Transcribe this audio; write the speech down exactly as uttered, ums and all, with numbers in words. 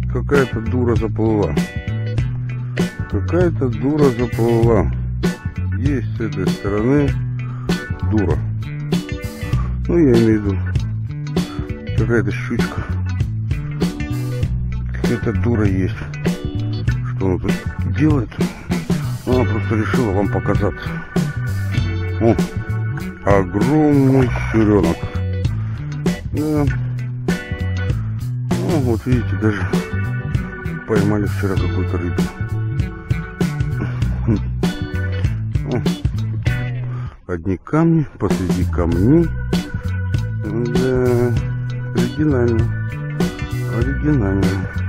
какая-то дура заплыла. Какая-то дура заплыла. Есть с этой стороны дура. Ну, я имею в виду, какая-то щучка. Какая-то дура есть. Что она тут делает? Она просто решила вам показаться. О, огромный щуренок. Да. Ну, вот видите, даже поймали вчера какую-то рыбу. Одни камни посреди камней. Да, оригинально. Оригинально.